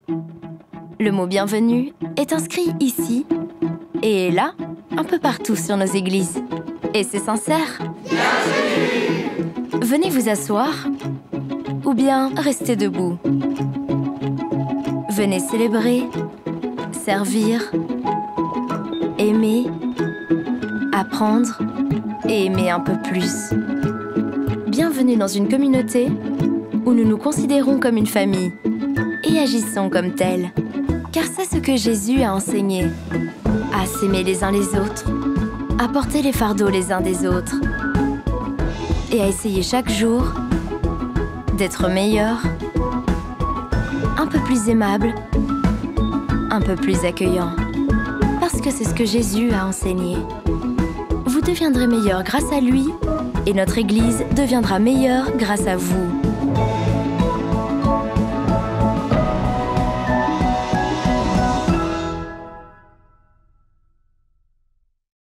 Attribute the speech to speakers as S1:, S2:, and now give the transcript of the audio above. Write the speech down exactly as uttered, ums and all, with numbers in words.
S1: Le mot bienvenue est inscrit ici et là, un peu partout sur nos églises. Et c'est sincère. Bienvenue! Venez vous asseoir ou bien restez debout. Venez célébrer, servir, aimer, apprendre et aimer un peu plus. Bienvenue dans une communauté où nous nous considérons comme une famille et agissons comme telle. Car c'est ce que Jésus a enseigné, à s'aimer les uns les autres, à porter les fardeaux les uns des autres et à essayer chaque jour d'être meilleur, un peu plus aimable, un peu plus accueillant. Parce que c'est ce que Jésus a enseigné. Vous deviendrez meilleur grâce à lui et notre Église deviendra meilleure grâce à vous.